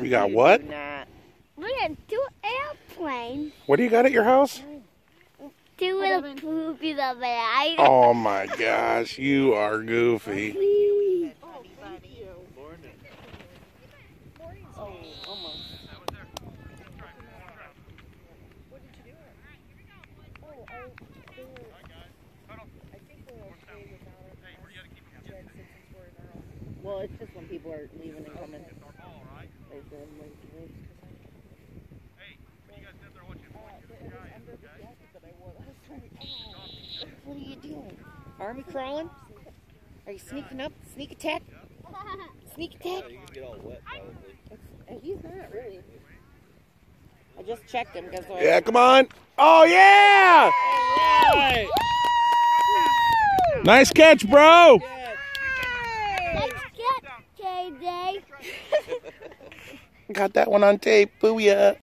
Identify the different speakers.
Speaker 1: You got what?
Speaker 2: We got
Speaker 3: 2 airplanes.
Speaker 1: What do you got at your house?
Speaker 3: 2 little poopies of it.
Speaker 1: Oh my gosh, you are goofy.
Speaker 2: Well, it's just when people are leaving and coming. What are you doing? Army crawling? Are you sneaking up? Sneak attack? Sneak attack?
Speaker 4: You can get all wet, probably.
Speaker 2: He's not really. I just checked him because.
Speaker 1: Yeah, come on. Oh yeah!
Speaker 4: Right.
Speaker 1: Nice catch, bro.
Speaker 3: Let's get KJ.
Speaker 1: Got that one on tape. Booyah.